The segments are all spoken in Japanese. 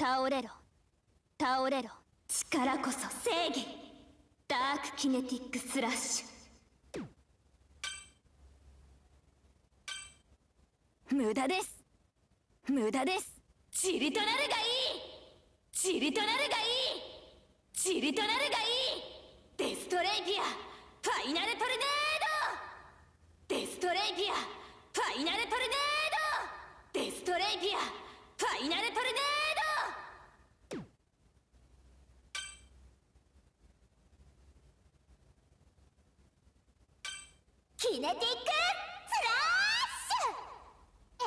倒れろ、倒れろ。力こそ正義。ダークキネティックスラッシュ。無駄です、無駄です。塵となるがいい、塵となるがいい、塵となるがいい。デストレイピアファイナルトルネード、デストレイピアファイナルトルネード、デストレイピアファイナルトルネード。キネティックスラッシュ。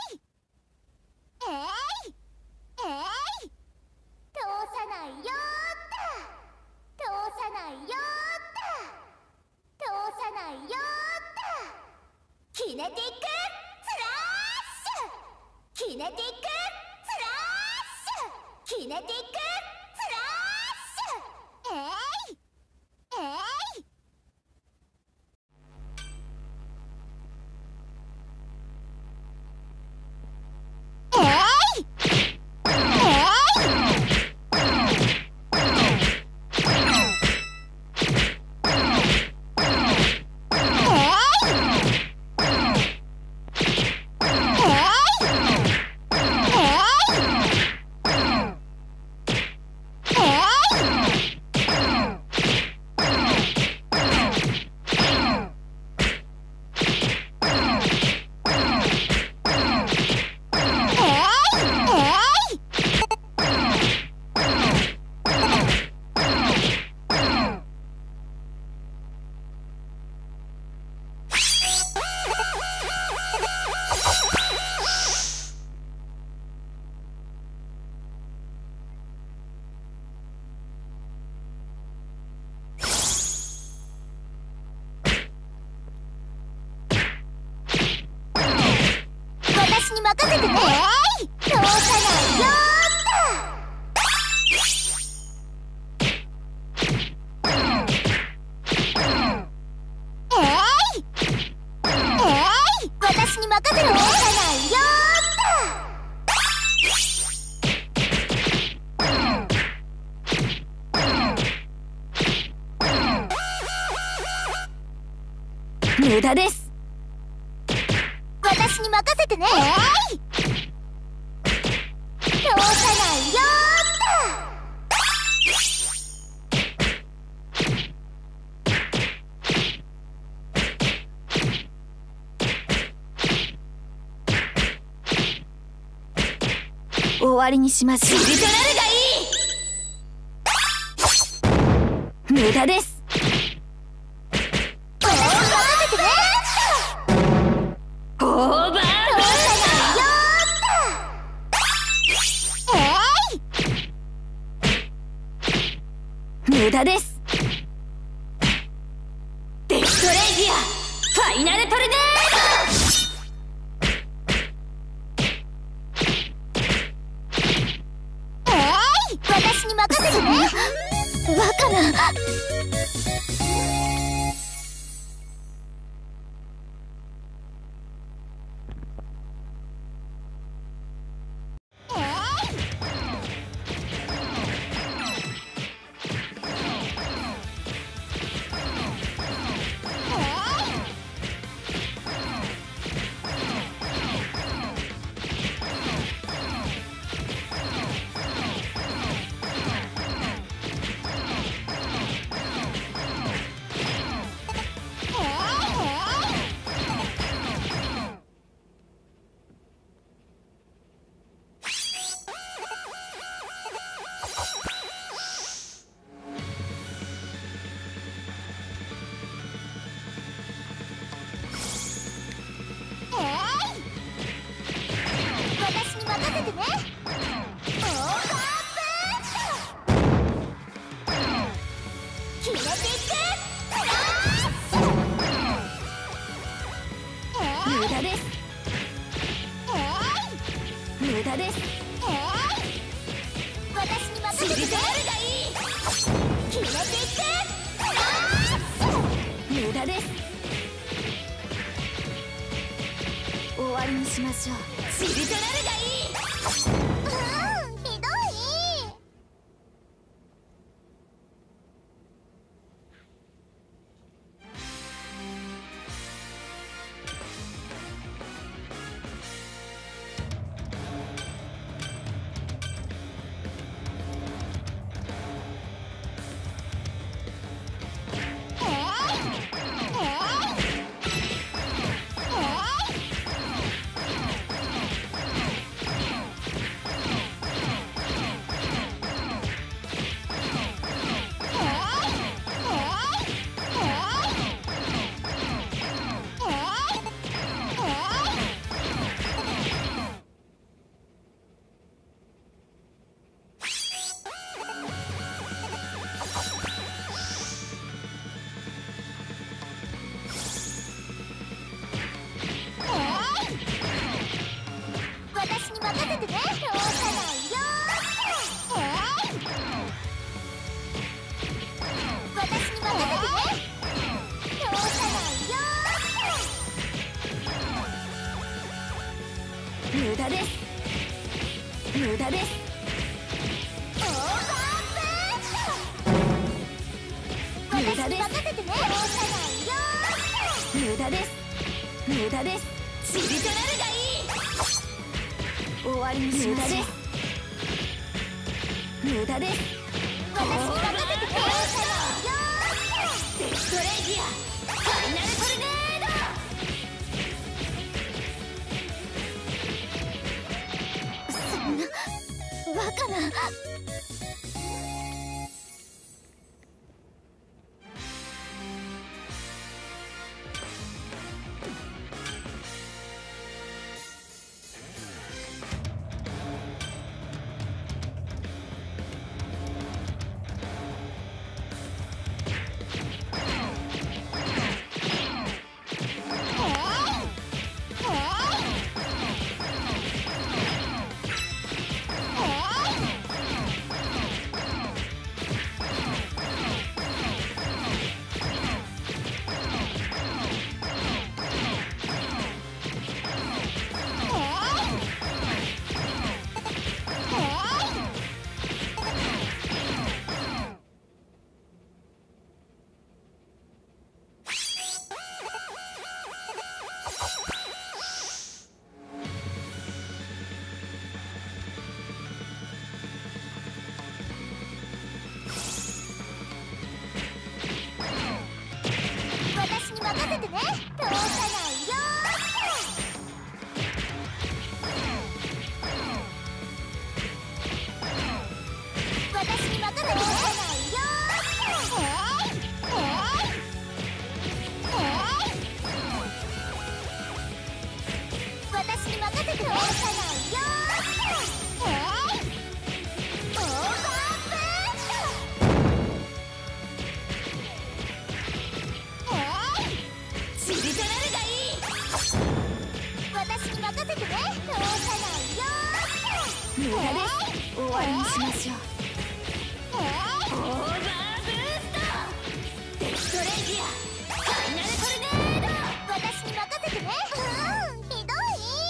通さないよーった、通さないよーった、通さないよーった。キネティックスラッシュ、キネティックスラッシュ、キネティックスラッシュ。私に任せてね。通さないよ私に任せろ。通さないよ無駄です。私に任せてね。通さないよ終わりにしましょう。塵となるがいい。無駄です。無駄です。デストレイピアファイナルトルネード。私に任せてね。バカな。無駄です。私に任せて。キネティック無駄です。終わりにしましょう。チリトラルがいい。ひどい。 駄です。無駄です。オーバーブースト。無駄です。任せてね。無駄です。無駄です。ちりとなるがいい。終わりにします。無駄です。無駄です。私に任せてね。デストレイギアファイナルトルネード。そんなバカな。任せてね。通さないよ。私に任せて通さないよ。私に任せて通さないよ。オーバーブースト。ちりとなるがいい。私に任せてね。通さないよ。無駄です。終わりにしましょう。オーバーブースト。デストレイギアファイナルトルネード。私に任せてね。ひどい。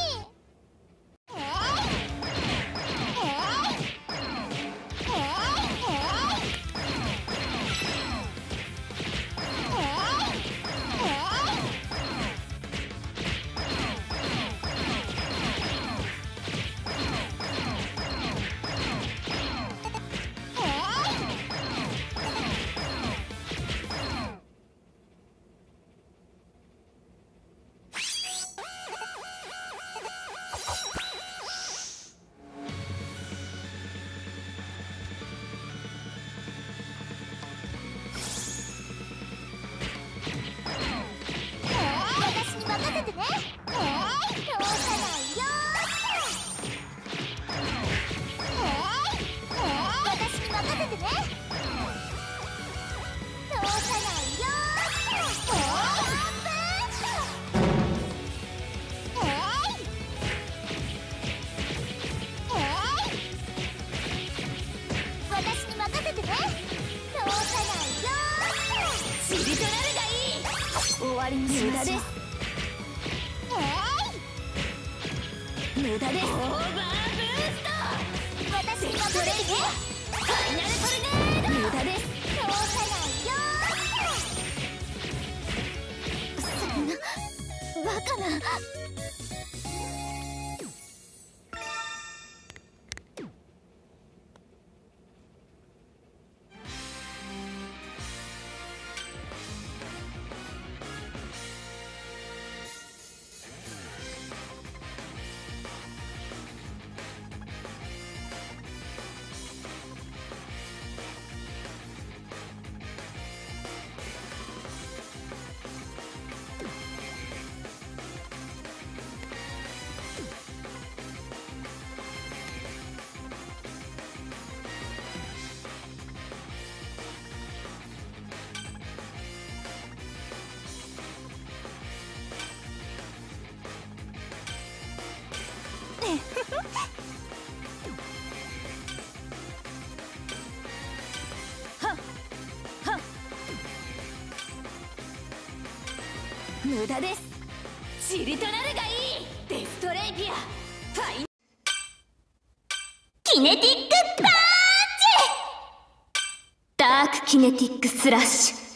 終わりにしましょう。無駄です。オーバーブースト。私に任せてね。ファイナルトルネード。無駄です。通さないよ。そんなバカな。無駄です。ちりとなるがいい。デストレイピアファイナルネティックパンチ。ダークキネティックスラッシュ。